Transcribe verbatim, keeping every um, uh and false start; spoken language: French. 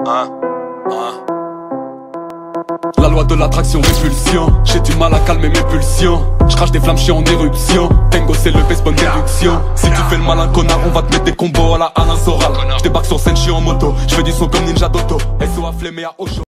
Hein, hein. La loi de l'attraction, répulsion. J'ai du mal à calmer mes pulsions. J'crache des flammes, j'suis en éruption. Tango c'est le best, bonne déduction. Si tu fais le malin connard, on va te mettre des combos à la Alain Soral. J'débarque sur scène, j'suis en moto. J'fais du son comme Ninja Doto. S O A flemmé à Ocho.